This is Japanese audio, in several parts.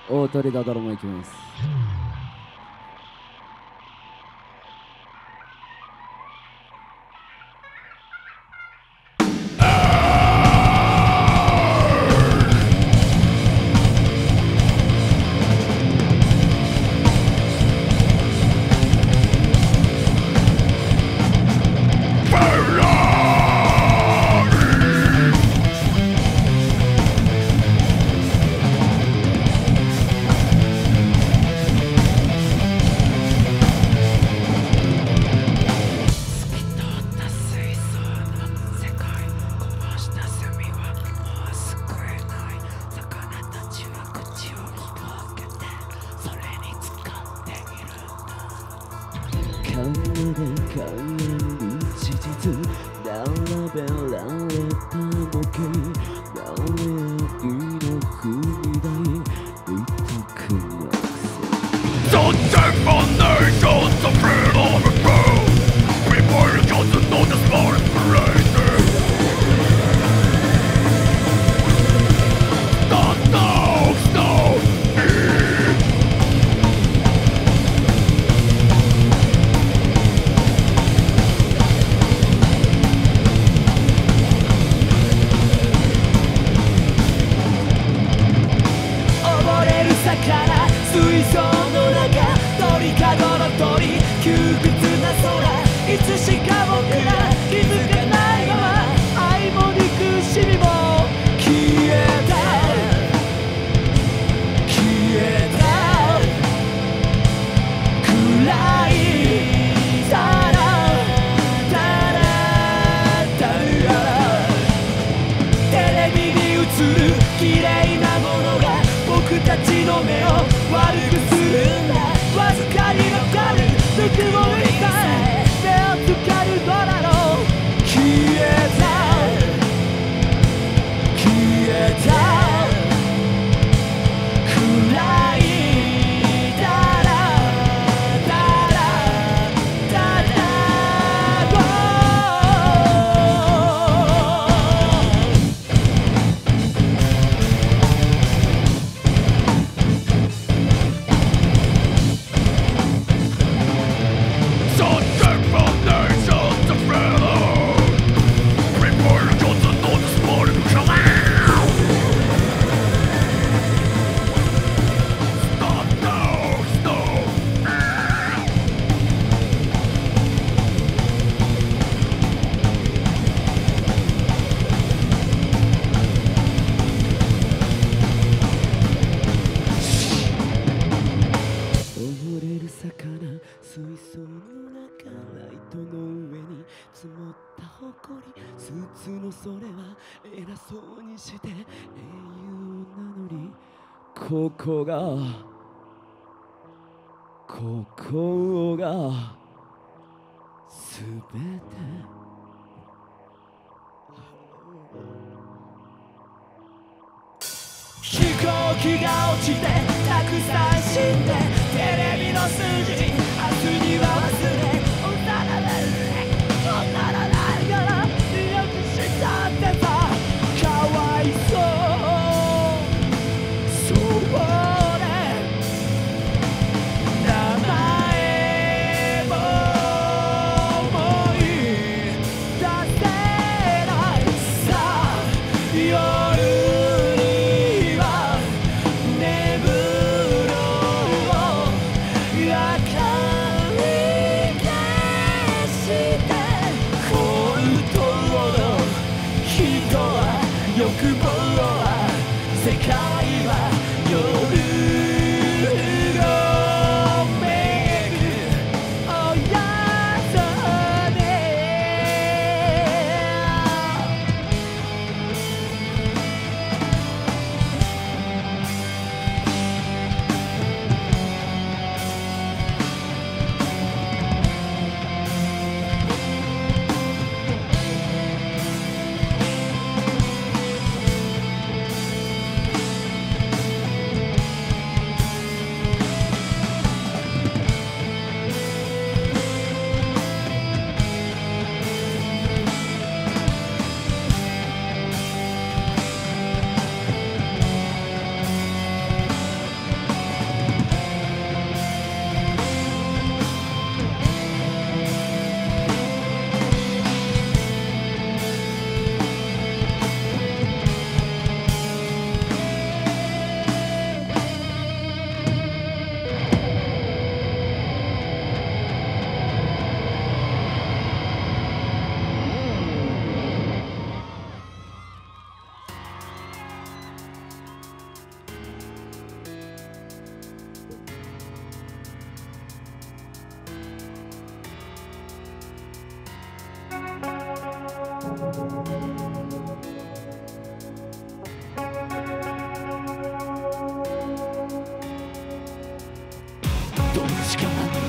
大鳥だだろもいきます。考える事実並べられた模型誰の踏み台痛くなくせ Don't take my nations of freedom and growth. People you got to know the smart inspiration. Stop now, stop me. 溺れる魚水槽の中鳥かごの鳥窮屈な空いつしか僕ら気づかないまま愛も憎しみも消えた消えた暗いタラタラタラテレビに映る綺麗なものが僕たちの目を悪くするんだわずかに残るぬくもりさえ目をつかるのだろう消えた消えた暗いタラタラタラ Don't take my nations of freedom. People you got to know the smart inspiration. Stop now, stop me. 溺れる魚水槽の中ライトの上に積もった誇りスーツのそれは偉そうにして英雄なのにここがすべて飛行機が落ちてたくさん死んでテレビの数字明日には忘れおならないおならないからよくしたってさかわいそうそうね名前も思い出せないさ夜には眠ろう明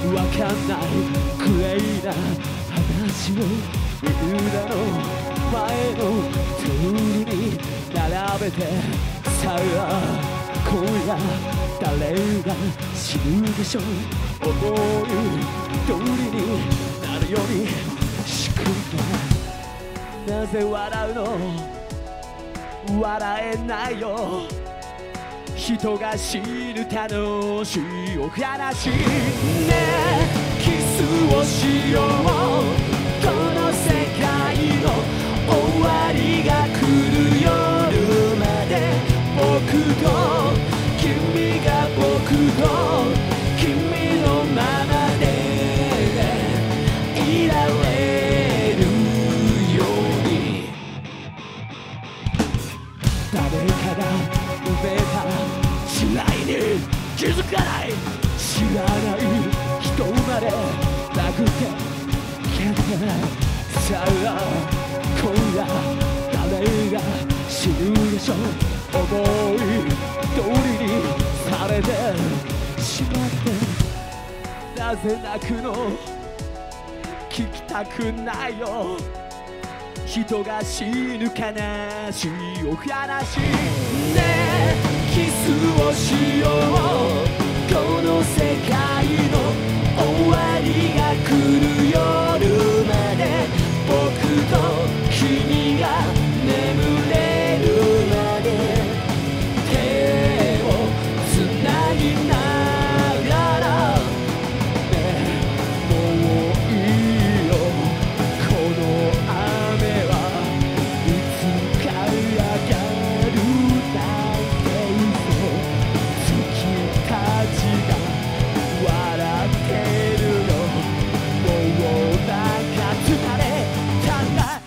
わかんないクレイな話をみんなの前のテーブルに並べてさあ今夜誰が死ぬでしょう思い通りになるように仕組んだなぜ笑うの笑えないよ人が死ぬ楽しいお話ねえキスをしようこの世界の終わりが来る夜まで僕と君が僕と君のままでいられるように誰かが埋めた違いに気づかない知らない人まで殴って蹴ってさあ今夜誰が死ぬでしょう思い通りにされてしまってなぜ泣くの聞きたくないよ人が死ぬ悲しいお話ねえキスをしようこの世界の終わりが来る夜まで僕と君が眠れるまで手をつなぎながらねえもういいよこの雨はいつか上がるなんて月たちが笑ってるよもうなんか疲れたんだか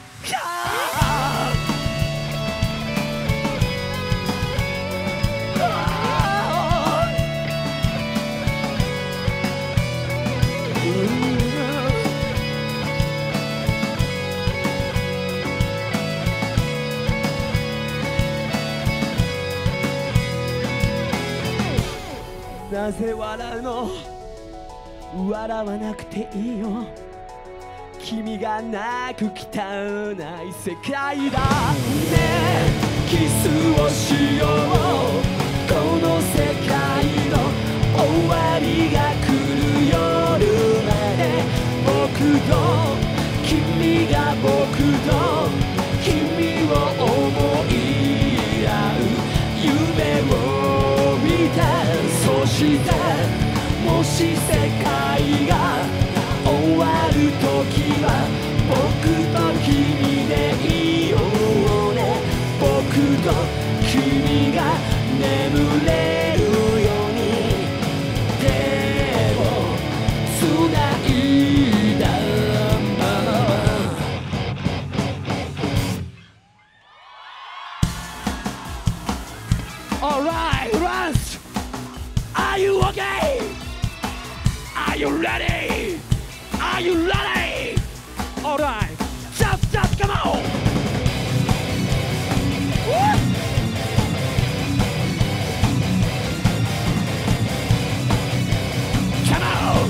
なぜ笑うの笑わなくていいよ君が泣く汚い世界だねえキスをしようこの世界の終わりが来る夜まで僕と君が僕と君を思い合う夢を見たそしてもし世界が終わる時は僕と君でいようね僕と君が眠れるように手をつないだままAlright, Rance! Are you okay? Are you ready? Are you ready? Alright, just come on! Woo! Come on!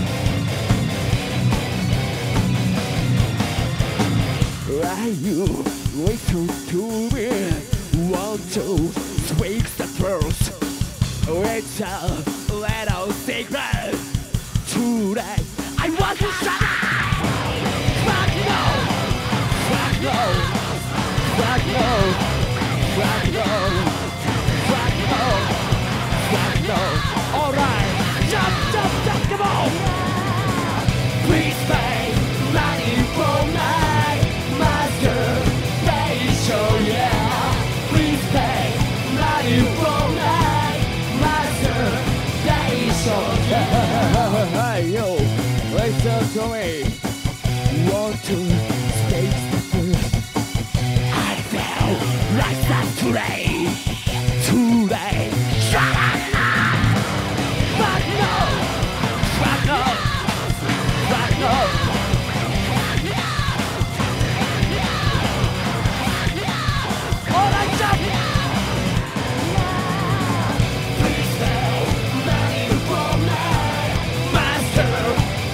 Are you listen to me? Want to speak the truth? It's a little secret. Today I want to shut up. Fuck no. Fuck no. Fuck no. Fuck no. Fuck no. Fuck no. Alright. Just come on. Please pay money for my masturbation. Yeah. Please pay money for my masturbation. Hey yo, listen to me. Want to speak the truth? I feel like that today. Today. Shut up! Fuck no! Fuck no! Fuck no! All right, jump! Please tell money for my master.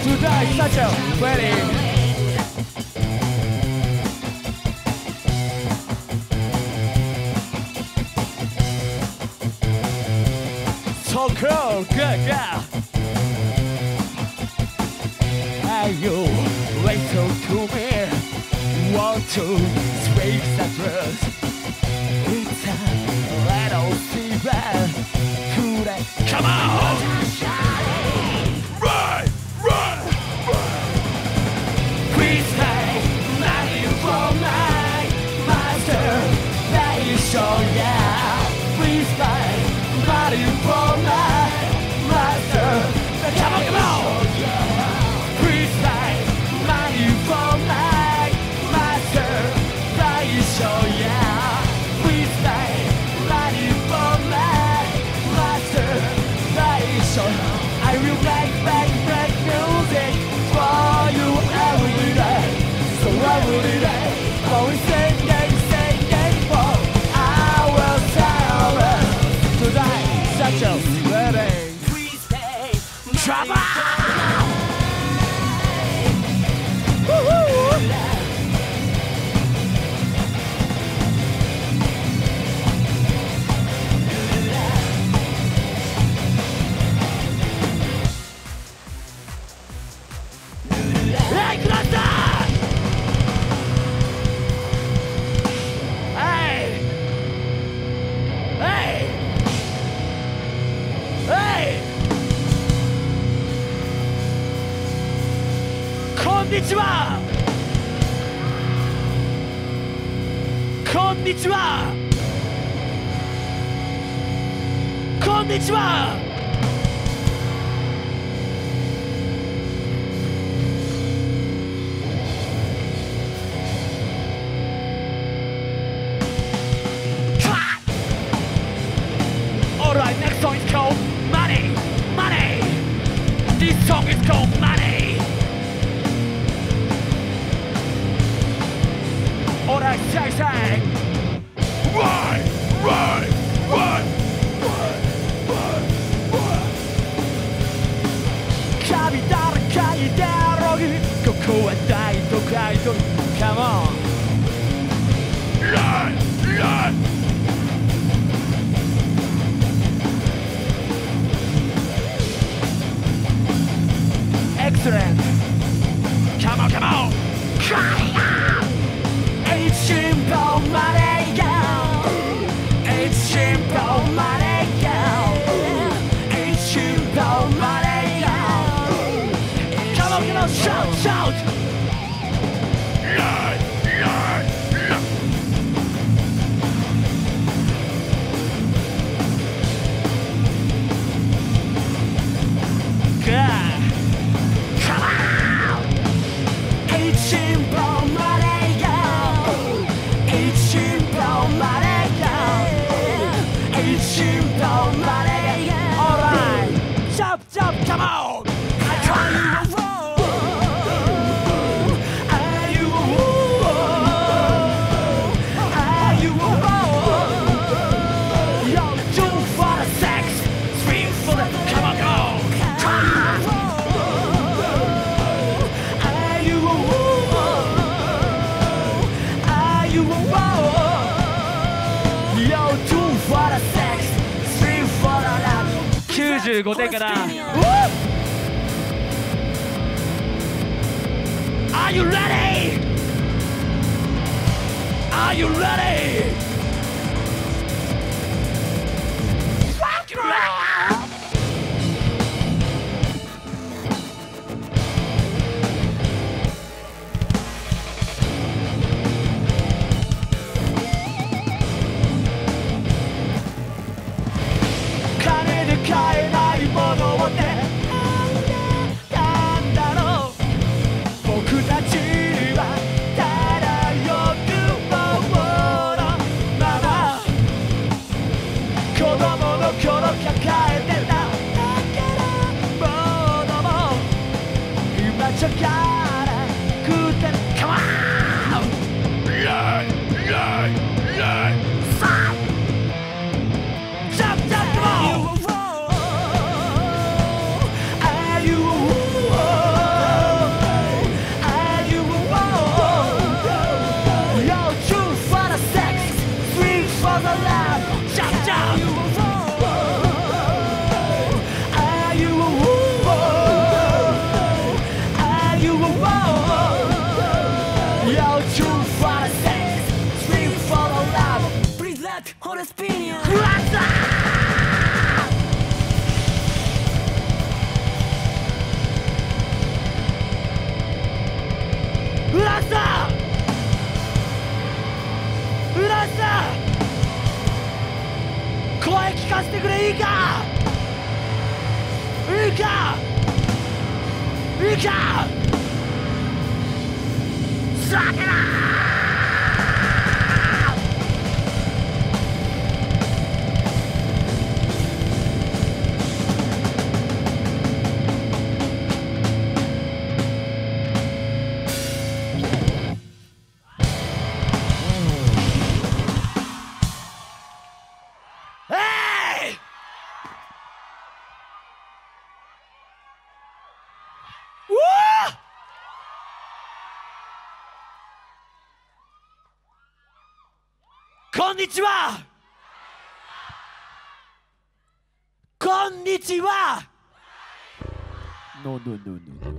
Today such a wedding. So cool, good girl. Hey you, listen to me. Want to speak the truth. It's a little secret. Come on! Right! Please take money from my master. That is so yeah. Please take money from my master. Come on! Please take money from my master. That is so yeah. Please take money from my master. That is so. I will make music for you every day. So every day, always singing for hours. Today, such a wedding. Trouble. Hey, Grata! Hey!こんにちは！こんにちは！こんにちは！Alright, next song is called Money. This song is called Money. Alright, say. Right! 神だらかいだろう。ここは大都会と Come on. Run! Excellent. Come on! It's simple money, girl. It's simple money, girl. It's simple money, girl. Come on, shout. Run! God. Come on. It's simple money, girl. It's simple money, girl. It's simple money, girl. Alright. Chop, come on. I try you a fool. Are you a fool? Yo, 2 for the sex, 3 for the. Come on! Try you a fool. Are you a fool? Yo, 2 for the sex, 3 for the love. 95点かな。Are you ready? Are you ready? Fuck you!金で買えないものをね、なんだろう。僕たちはただ欲望のまま、子供の頃抱えてたものも今じゃからくて Come on! Run! Jump, come on! Are you a fool? スピニアンクラッサーラッサーラッサー声聞かせてくれいいかいいかいいかさけらこんにちはこんにちは No, no, no, no, no.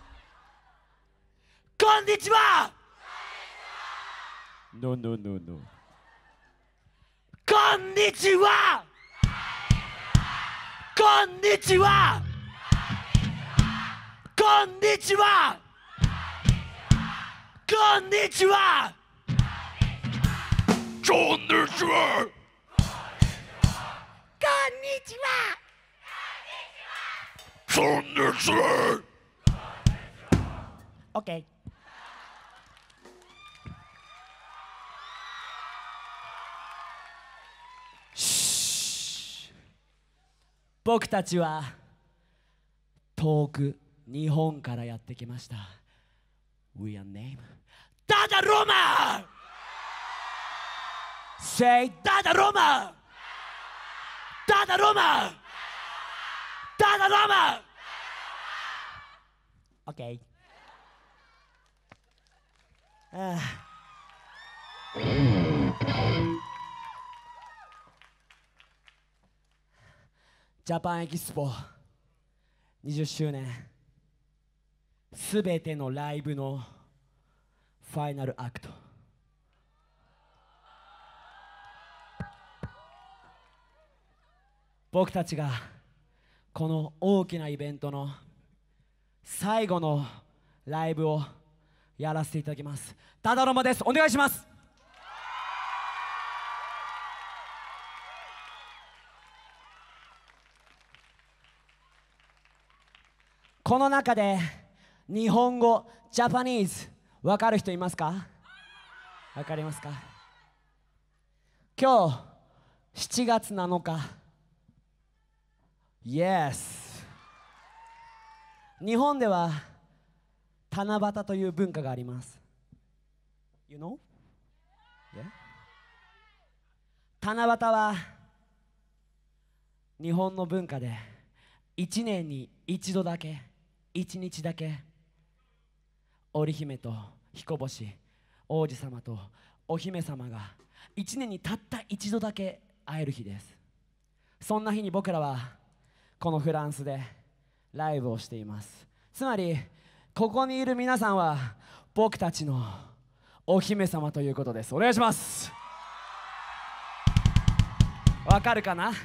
こんにちは No, no, no, no. こんにちはこんにちはこんにちはこんにちはこんにちはこんにちはこんにちは OK。僕たちは遠く日本からやってきました。We are name ダダロマ Say ダダロマダダロマダダロマ OK。ジャパンエキスポ20周年すべてのライブのファイナルアクト、僕たちがこの大きなイベントの最後のライブをやらせていただきます。ダダロマです。お願いします。この中で日本語ジャパニーズ分かる人いますか？分かりますか？今日7月7日 Yes 日本では七夕という文化があります。 You know? Yeah? 七夕は日本の文化で1年に一度だけ1日だけ織姫と彦星王子様とお姫様が1年にたった一度だけ会える日です。そんな日に僕らはこのフランスでライブをしています。つまりここにいる皆さんは僕たちのお姫様ということです。お願いします。わかるかな？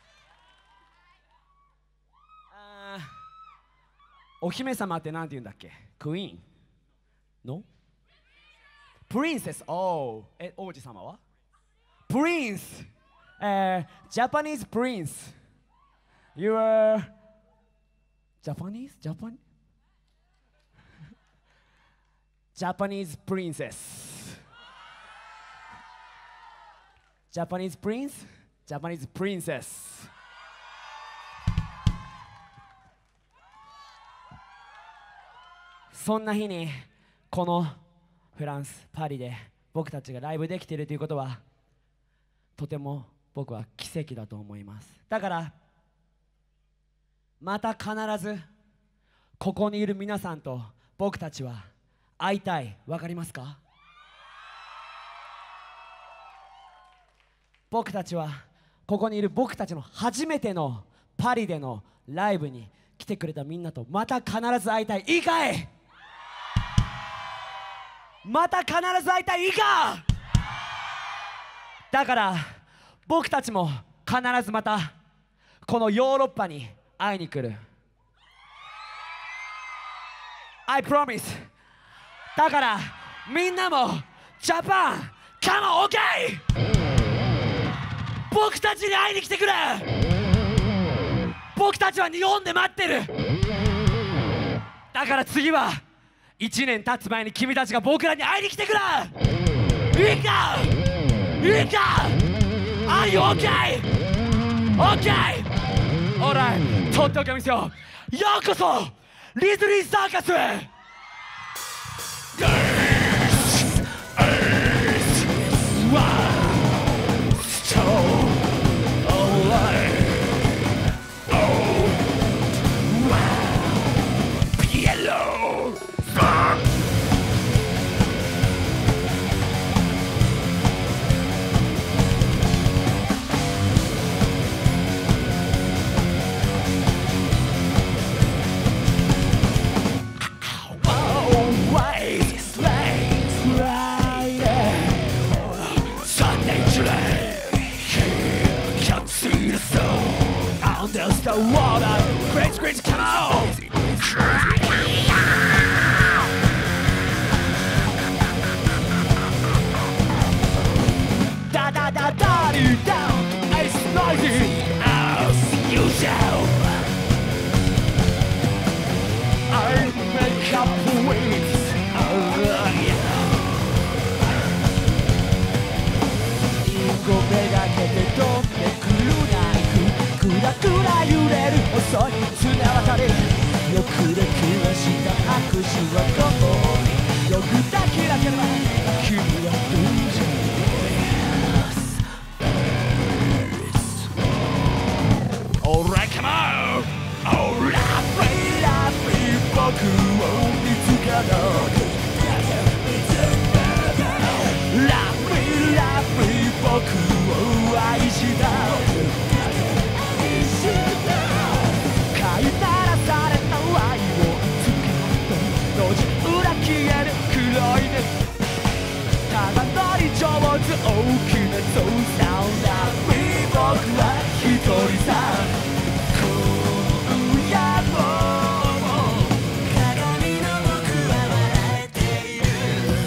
お姫様ってなんて言うんだっけ？クイーンの？プリンセス。おー、王子様は？プリンス。ジャパニーズプリンス。You are Japanese? Japanese princess. Japanese prince? Japanese princess. そんな日にこのフランス・パリで僕たちがライブできているということはとても僕は奇跡だと思います。だからまた必ずここにいる皆さんと僕たちは会いたい。わかりますか？僕たちはここにいる僕たちの初めてのパリでのライブに来てくれたみんなとまた必ず会いたい。いいかい？また必ず会いたい。いいか？だから僕たちも必ずまたこのヨーロッパに会いに来る。 I promise。 だからみんなもジャパンカモン OK。 僕たちに会いに来てくれ。僕たちは日本で待ってる。だから次は1年経つ前に君たちが僕らに会いに来てくれ。いいかいいか。 Are you OK? OK! Alright、 とっておきを見せよう。ようこそリズリーサーカスへ。There's the water, great, great, come on! Da da da da down, it's noisy as usual. I make up waves, yeah. ごめがけて飛んでくるナイフ、くらくら揺れる細い綱渡り、よくできました拍手はここに、よく抱き上げれば君は無事。 Alright, come on! Alright, baby, 僕を見つけろ。僕を愛した飼いならされた愛をつけと同時裏消える黒いね。ただ乗り上手大きなゾウさんだ。僕は一人さ。今夜も鏡の僕は笑えている。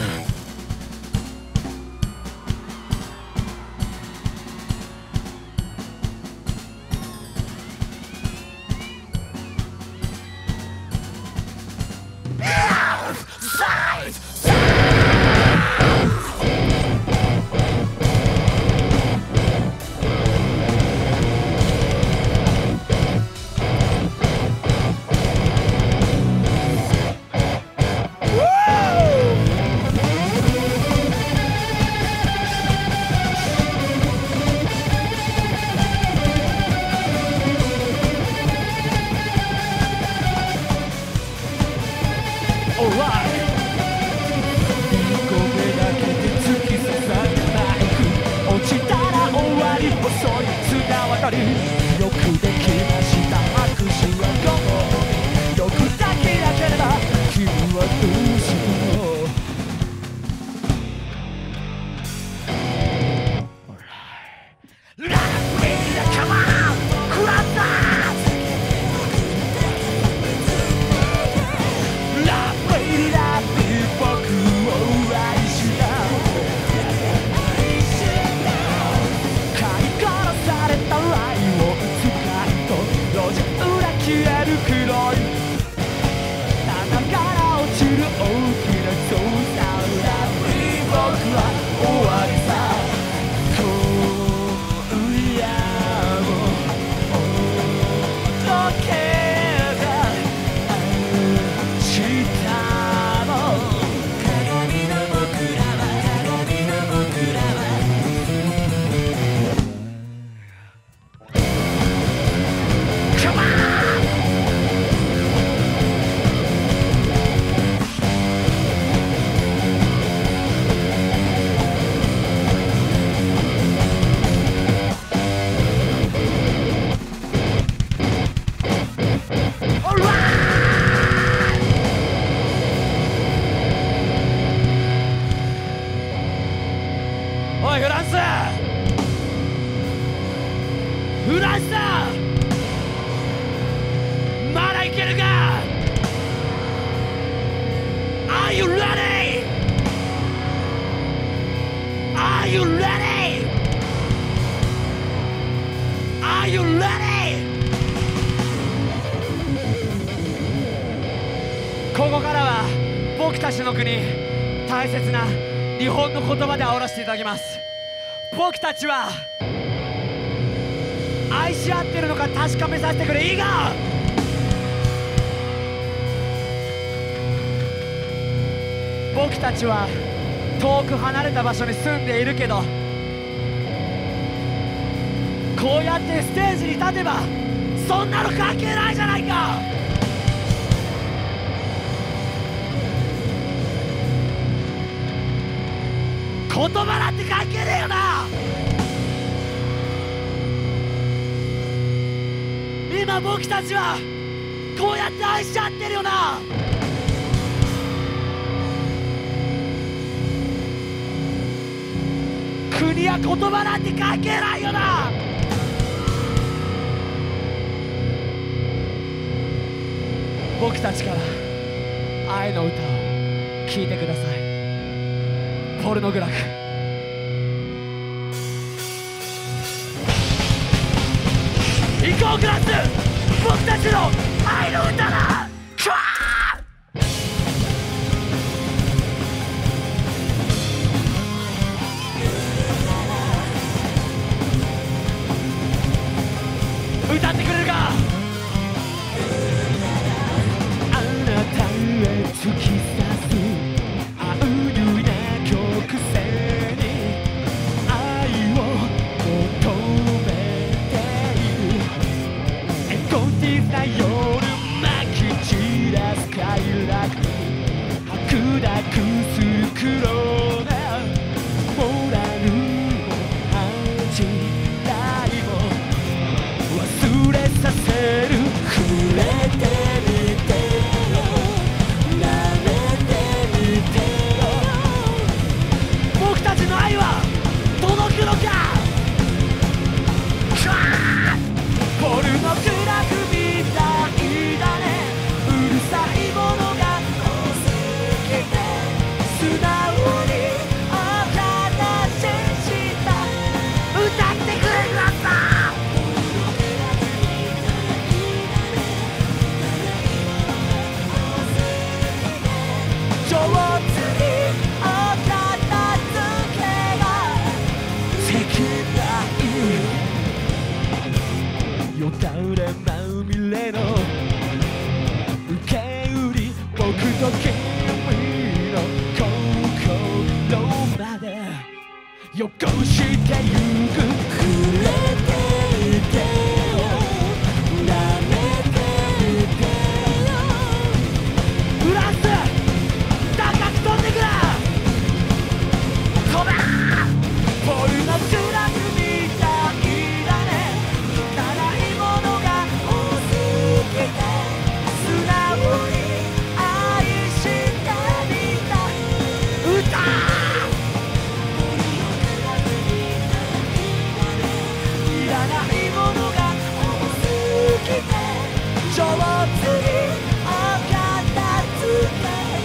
よくできました拍手はここに、よく抱き上げれば君はどうしても。愛を you ready? Are you ready? Are you ready? ここからは僕たちの国大切な日本の言葉で煽らせていただきます。僕たちは愛し合ってるのか確かめさせてくれ。いいか。僕たちは遠く離れた場所に住んでいるけど、こうやってステージに立てばそんなの関係ないじゃないか。言葉なんて関係ねえよな。今僕たちはこうやって愛し合ってるよな。国や言葉なんて関係ないよな。僕たちから愛の歌を聴いてください。ポルノグラフ。行こうグラス、僕たちの愛の歌だ。歌ってくれるか。 あなたへ突き刺す青ゆな曲線に愛を求めている。エゴティな夜まき散らす快楽に白濁す黒なモラルを恥じたいも忘れさせる。触れてみてよ、舐めてみてよ。 僕たちの愛は届くのか。ポルノグラフみたいだね。うるさいものが多すぎて素直にお話しした。歌ってくれるんだ。上手にお片付けができない。 よだれまみれの受け売り、僕と君の心までよこしてゆく。触れていてよ、舐めていてよ。 フランス高く飛んでくれ。飛べ。ポルノグラフみたいだね。汚いものが多すぎて素直に愛してみた。歌。いらないものが多すぎて上手にお片付けが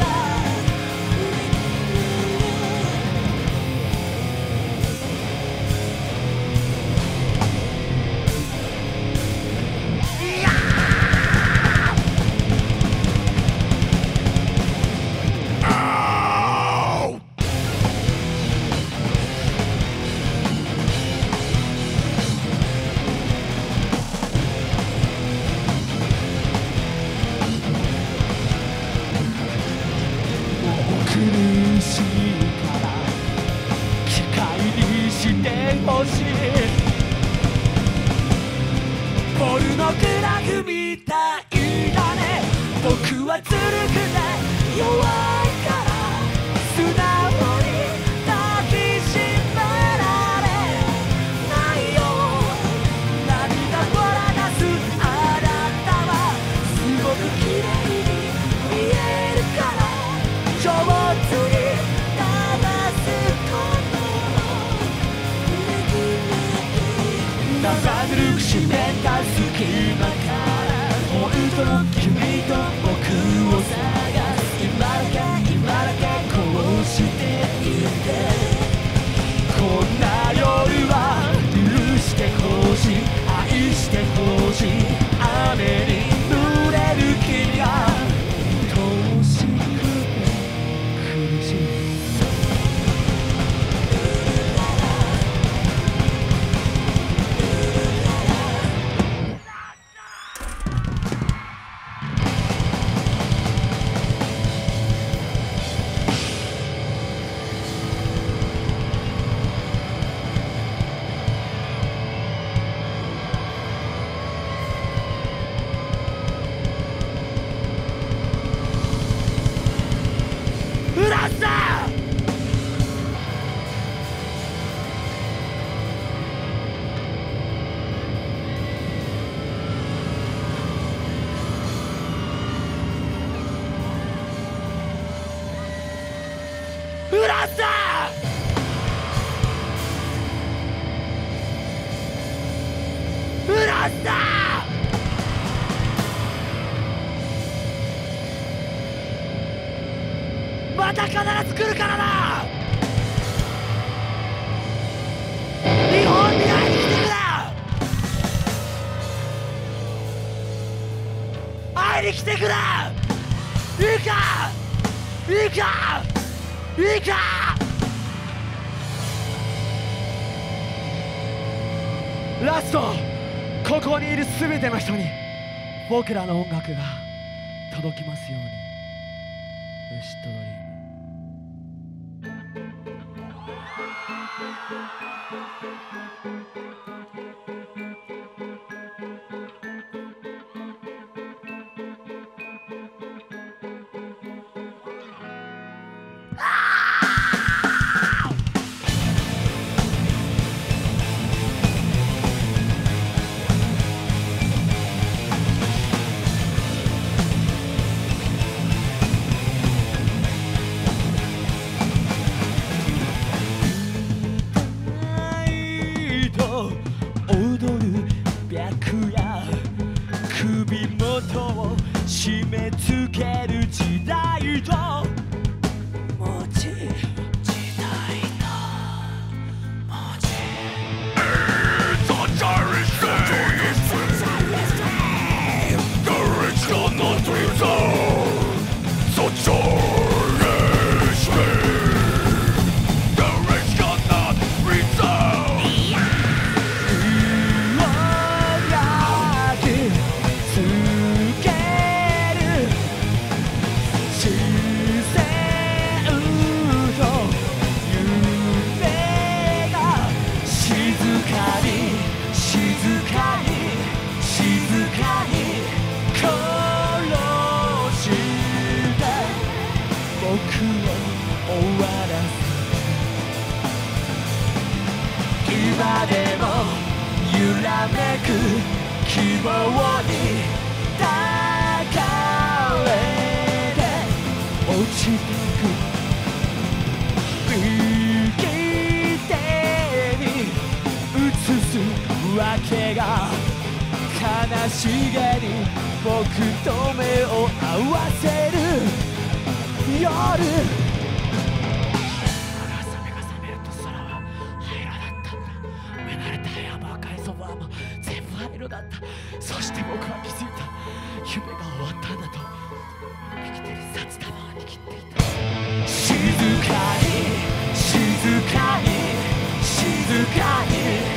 苦しいから機械にしてほしい。 ポルノグラフみたいだね。僕はずるくて弱いから素直に抱きしめられないよ。涙をら出すあなたはすごく綺麗に見えるから上手に騙すことできない。 生ぬるく湿った隙間から本当の君と僕を探す。今だけラスだフランスだフランスだまた必ず来るからな日本に会いに来てくれ会いに来てくれいいかいいかいいかラストここにいる全ての人に僕らの音楽が届きますように。ウシットドリーム。踊る白夜首元を締め付ける時代と文字時代の文字 It's a Irish day. The rich cannot return. Such Irish day. The rich cannot return. 今でも揺らめく希望に抱かれて落ちてく右手に映すわけが悲しげに僕と目を合わせる夜だった。そして僕は気づいた夢が終わったんだと生きてる札束を握っていた静かに静かに静かに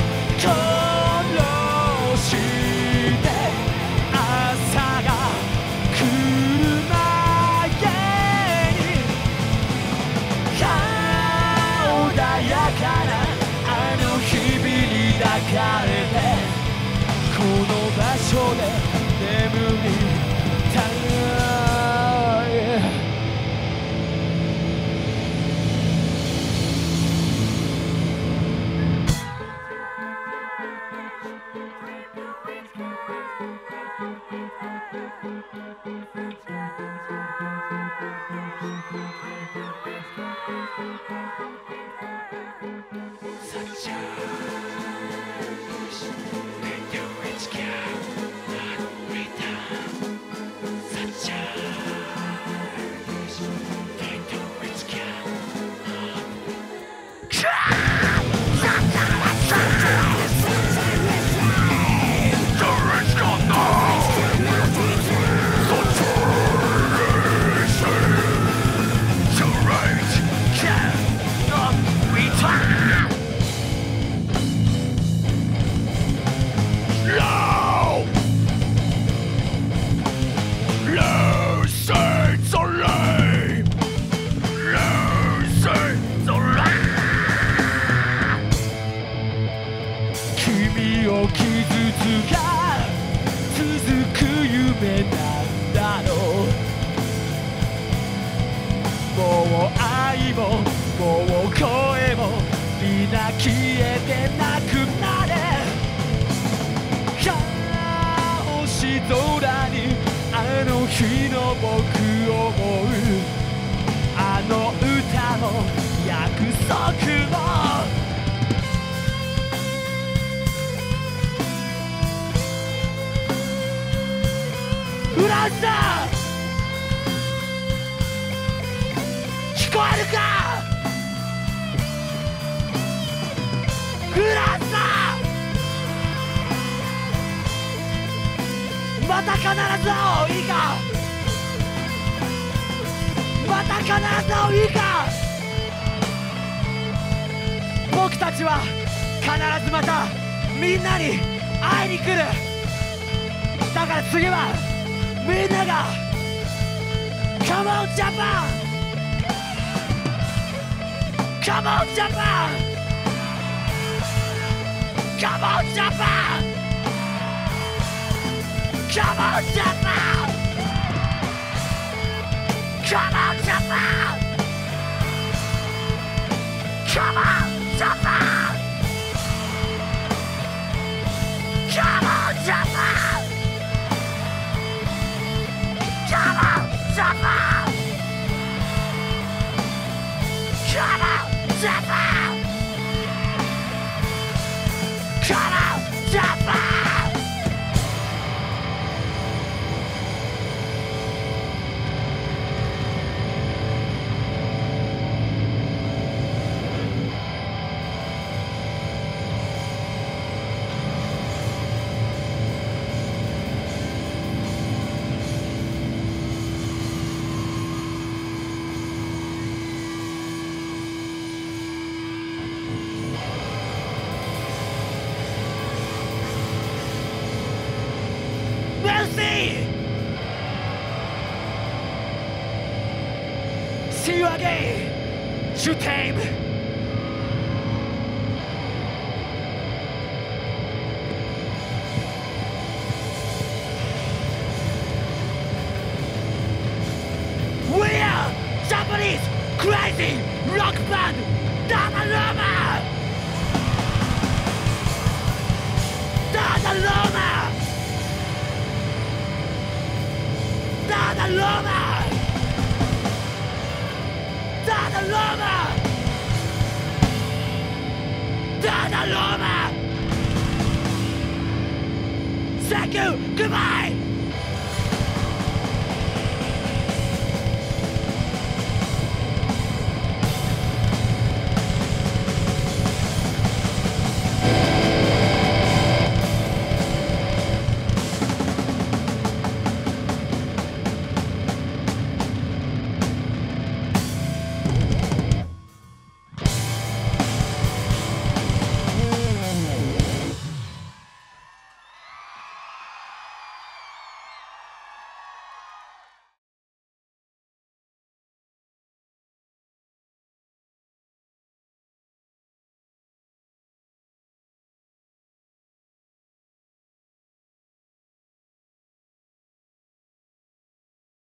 殺して朝が来る前に穏やかなあの日々に抱かれてこの場所で眠りたいもういももう声も皆消えてなくなれ星空にあの日の僕を思うあの歌も約束もフランス聞こえるかフランスまた必ず会おういいかまた必ず会おういいか僕たちは必ずまたみんなに会いに来るだから次はみんなが Come on Japan! Come on Japan! Come on Japan! Come on Japan! Come on Japan! Come on Japan! Come on Japan! Come on Japan! Come on Japan! Come on Japan! Merci! See you again! Je t'aime! We are Japanese crazy rock band Dadaloma! Dadaloma! Dadaloma! Dadaloma! Dadaloma! Thank you! Goodbye!